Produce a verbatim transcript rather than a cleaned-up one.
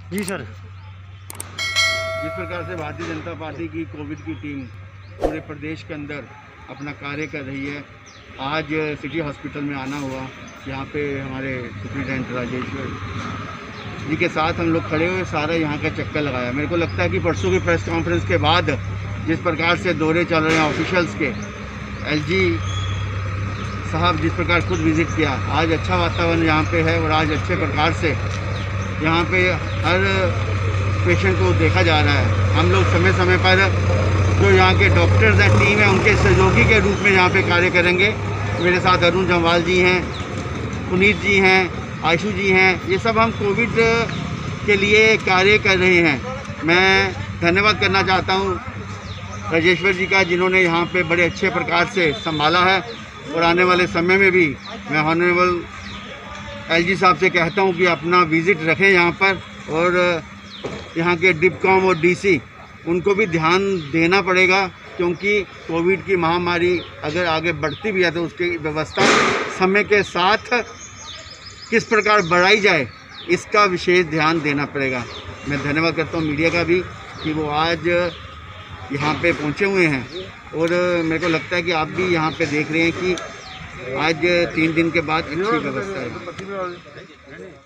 जी sir. जिस प्रकार से भारतीय जनता पार्टी की कोविड की टीम पूरे प्रदेश के अंदर अपना कार्य कर रही है, आज सिटी हॉस्पिटल में आना हुआ। यहाँ पे हमारे सुप्रिटेंडेंट राजेश्वर जी के साथ हम लोग खड़े हुए, सारा यहाँ का चक्कर लगाया। मेरे को लगता है कि परसों की प्रेस कॉन्फ्रेंस के बाद जिस प्रकार से दौरे चल रहे हैं ऑफिशियल्स के, एलजी साहब जिस प्रकार खुद विज़िट किया, आज अच्छा वातावरण यहाँ पे है और आज अच्छे प्रकार से यहाँ पे हर पेशेंट को देखा जा रहा है। हम लोग समय समय पर जो यहाँ के डॉक्टर्स हैं, टीम है, उनके सहयोगी के रूप में यहाँ पे कार्य करेंगे। मेरे साथ अरुण जम्वाल जी हैं, पुनीत जी हैं, आशु जी हैं। ये सब हम कोविड के लिए कार्य कर रहे हैं। मैं धन्यवाद करना चाहता हूँ राजेश्वर जी का, जिन्होंने यहाँ पे बड़े अच्छे प्रकार से संभाला है। और आने वाले समय में भी मैं ऑनरेबल एलजी साहब से कहता हूँ कि अपना विज़िट रखें यहाँ पर, और यहाँ के डिपकॉम और डीसी उनको भी ध्यान देना पड़ेगा, क्योंकि कोविड की महामारी अगर आगे बढ़ती भी है तो उसकी व्यवस्था समय के साथ किस प्रकार बढ़ाई जाए, इसका विशेष ध्यान देना पड़ेगा। मैं धन्यवाद करता हूँ मीडिया का भी कि वो आज यहाँ पे पहुँचे हुए हैं, और मेरे को लगता है कि आप भी यहाँ पे देख रहे हैं कि आज तीन दिन के बाद अच्छी व्यवस्था है।